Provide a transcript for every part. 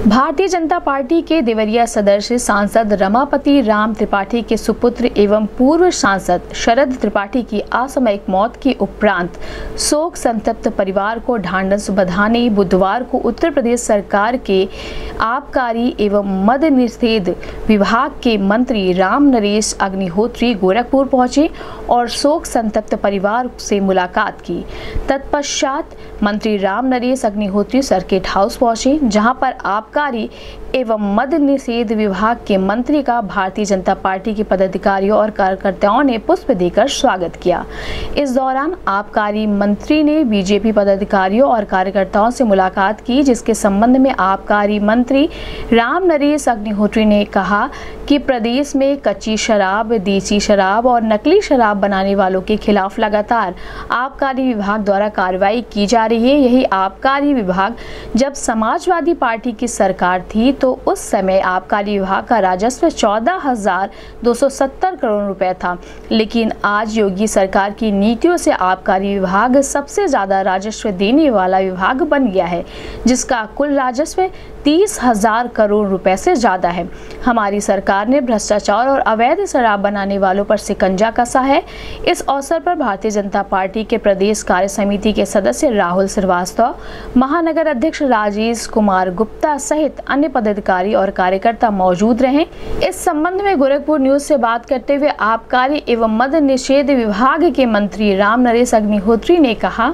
Bharatiya Janata party के देवरिया सदस्य सांसद रमापति राम त्रिपाठी के सुपुत्र एवं पूर्व सांसद शरद त्रिपाठी की असामयिक मौत के उपरांत शोक संतप्त परिवार को ढांढस बंधाने बुधवार को उत्तर प्रदेश सरकार के आबकारी एवं मद्य निषेध विभाग के मंत्री राम नरेश अग्निहोत्री गोरखपुर पहुंचे और शोक संतप्त परिवार से मुलाकात की। तत्पश्चात मंत्री राम नरेश अग्निहोत्री सर्किट हाउस पहुंचे, जहां पर आबकारी एवं मद्य निषेध विभाग के मंत्री का भारतीय जनता पार्टी के पदाधिकारियों और कार्यकर्ताओं ने पुष्प देकर स्वागत किया। इस दौरान आबकारी मंत्री ने बीजेपी पदाधिकारियों और कार्यकर्ताओं से मुलाकात की, जिसके संबंध में आबकारी मंत्री राम नरेश अग्निहोत्री ने कहा कि प्रदेश में कच्ची शराब, देसी शराब और नकली शराब बनाने वालों के खिलाफ लगातार आबकारी विभाग द्वारा कार्रवाई की जा रही है। यही आबकारी विभाग जब समाजवादी पार्टी की सरकार थी तो उस समय आबकारी विभाग का राजस्व 14,270 करोड़ रुपए था, लेकिन आज योगी सरकार की नीतियों से आबकारी विभाग सबसे ज्यादा राजस्व देने वाला विभाग बन गया है, जिसका कुल राजस्व 30,000 करोड़ रुपए से ज्यादा है। हमारी सरकार ने भ्रष्टाचार और अवैध शराब बनाने वालों पर शिकंजा कसा है। इस अवसर पर भारतीय जनता पार्टी के प्रदेश कार्य समिति के सदस्य राहुल श्रीवास्तव, महानगर अध्यक्ष राजेश कुमार गुप्ता सहित अन्य पदाधिकारी और कार्यकर्ता मौजूद रहे। इस संबंध में गोरखपुर न्यूज से बात करते हुए आबकारी एवं मद्य निषेध विभाग के मंत्री राम नरेश अग्निहोत्री ने कहा,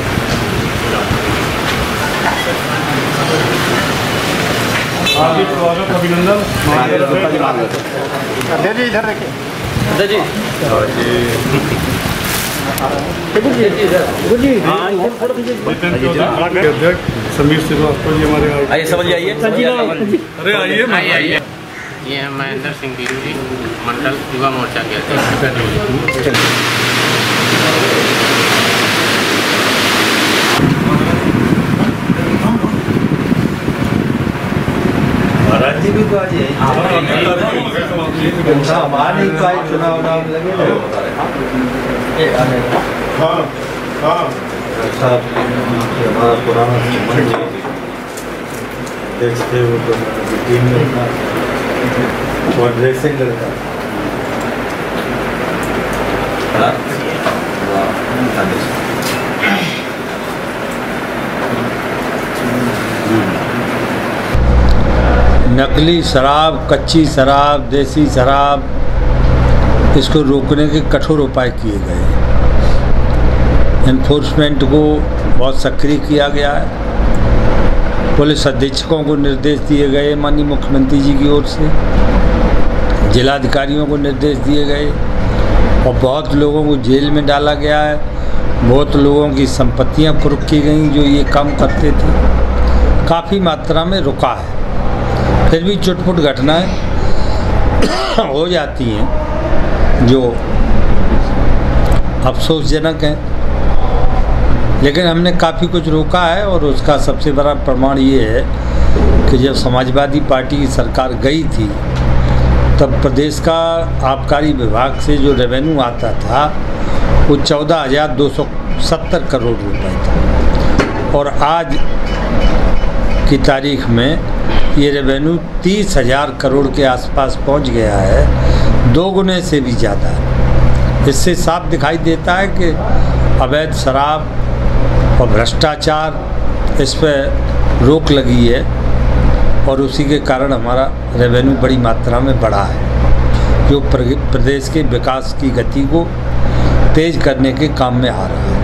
अभिनंदन। इधर देखिए समीर श्रीवास्तव जी हमारे आइए, समझ आइए। अरे आइए। ये है महेंद्र सिंह बीरू जी, मंडल युवा मोर्चा के अध्यक्ष। महाराज जी भी तो आज हमारे चुनाव लगे हमारा पुराना देखते वो तो टीम में था और ड्रेसिंग करता नकली शराब, कच्ची शराब, देसी शराब, इसको रोकने के कठोर उपाय किए गए। एनफोर्समेंट को बहुत सक्रिय किया गया है। पुलिस अधीक्षकों को निर्देश दिए गए माननीय मुख्यमंत्री जी की ओर से, जिलाधिकारियों को निर्देश दिए गए और बहुत लोगों को जेल में डाला गया है। बहुत लोगों की संपत्तियां कुर्क की गई जो ये काम करते थे। काफ़ी मात्रा में रुका है। फिर भी चुटपुट घटनाएं हो जाती हैं जो अफसोसजनक हैं, लेकिन हमने काफ़ी कुछ रोका है और उसका सबसे बड़ा प्रमाण ये है कि जब समाजवादी पार्टी की सरकार गई थी तब प्रदेश का आबकारी विभाग से जो रेवेन्यू आता था वो 14,270 करोड़ रुपए था और आज की तारीख में ये रेवेन्यू 30,000 करोड़ के आसपास पहुंच गया है, 2 गुने से भी ज़्यादा है। इससे साफ दिखाई देता है कि अवैध शराब और भ्रष्टाचार इस पर रोक लगी है और उसी के कारण हमारा रेवेन्यू बड़ी मात्रा में बढ़ा है, जो प्रदेश के विकास की गति को तेज करने के काम में आ रहा है।